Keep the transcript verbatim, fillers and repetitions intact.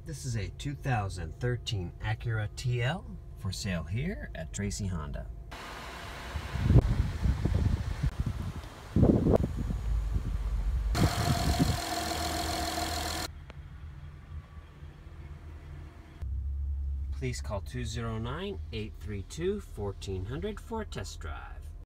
This is a two thousand thirteen Acura T L for sale here at Tracy Honda. Please call two zero nine, eight three two, one four zero zero for a test drive.